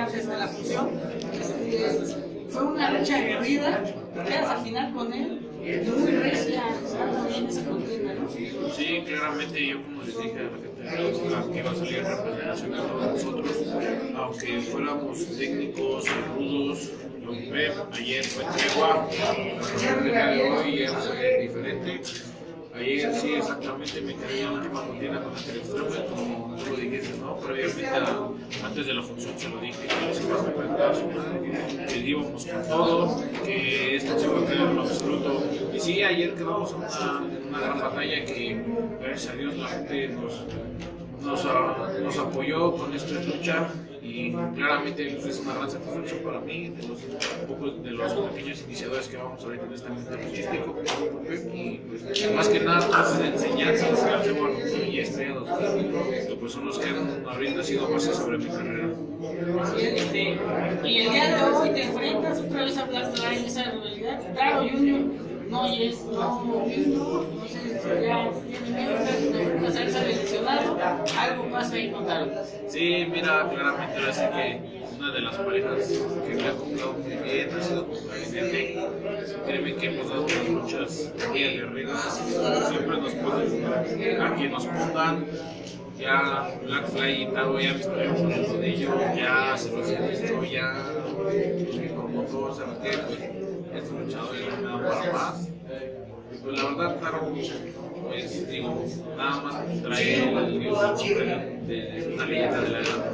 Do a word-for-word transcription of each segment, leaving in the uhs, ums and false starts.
antes de la fusión. Este, fue una lucha aguerrida, te quedas al final con él, muy recia, también esa contienda, ¿no? Sí, claramente yo como les dije a la gente que iba a salir en representación de todos nosotros, aunque fuéramos técnicos, rudos, lo ve, ayer fue tregua, el día de hoy ya fue diferente. Ayer sí, exactamente, me quedé en la última contienda con el extremo, como tú lo dijiste, ¿no? Previamente, antes de la función se lo dije, que les iba a reventar a su madre, que íbamos con todo, que esto se iba a quedar en lo absoluto. Y sí, ayer quedamos en una, una gran batalla que, gracias a Dios, la gente nos, nos, nos apoyó con esta lucha. Y claramente pues, es una gran satisfacción para mí, de los pocos, de los pequeños iniciadores que vamos ahorita en este ambiente artístico, y pues, más que nada todas esas enseñanzas que las llevo a los y estrellados, que pues, son los que han ahorita sido bases sobre mi carrera. Este, y el día de hoy te enfrentas otra vez a Black Fly en esa rivalidad. Taro Junior no es, no, no sé si ya tiene miedo de hacerse seleccionado, algo más ahí con Taro. Sí, mira, claramente ahora sí que una de las parejas que me ha comprado muy bien ha sido con Presidente. Créeme que hemos dado unas luchas muy aguerridas, siempre nos ponen a quien nos pongan. Ya Black Fly y Taro ya me estuvieron poniendo de ello, ya se los he dicho, ya el promotor, ¿sabes qué? Pues estos luchadores no me dan para más. Y pues la verdad, Taro, pues digo, nada más trae el nombre de una leyenda de la edad.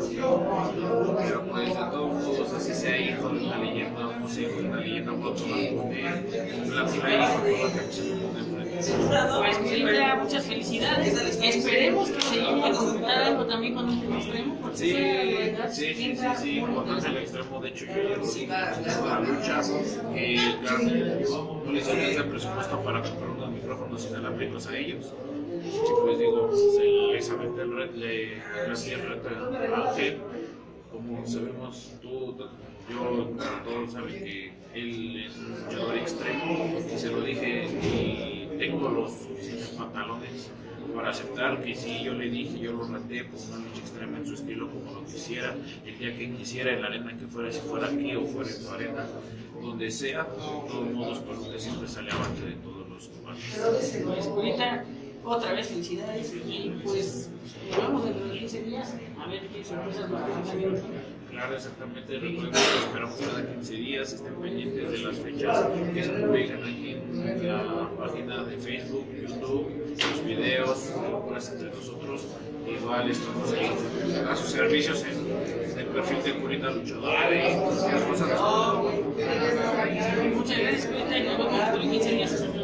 Pero pues de todos modos, así sea hijo de una leyenda, no sé, hijo de una leyenda, por otro lado, con Black Fly y con la que se me pone enfrente. Pues Curita, muchas felicidades. Esperemos que se llegue a completar algo también con el extremo. Sí, sí, sí, sí, sí, con el extremo. De hecho, yo ya lo dije en la lucha. Que claro, no les alcanza el presupuesto para comprar unos micrófonos inalámbricos a ellos. Y pues digo, se les aventé el reto, le hacía el reto a Ángel. Como sabemos, tú, yo, todos saben que él es un luchador extremo. Y se lo dije y tengo los suficientes pantalones para aceptar que si yo le dije, yo lo reté por una lucha extrema en su estilo como lo quisiera, el día que quisiera, en la arena que fuera, si fuera aquí o fuera en su arena, donde sea, de todos modos, por lo que siempre sale avante de todos los combates. Pues Curita, otra vez felicidades y pues nos vemos dentro de quince días a ver qué sorpresas nos presentan. Claro, exactamente, recuerden que esperamos cada quince días, estén pendientes de las fechas que se publican aquí en la página de Facebook, YouTube, los videos, locuras entre nosotros. Igual estamos ahí a sus servicios en el perfil de Curita Luchadora y cualquier cosa. Muchas gracias, Curita, y nos vemos dentro de quince días.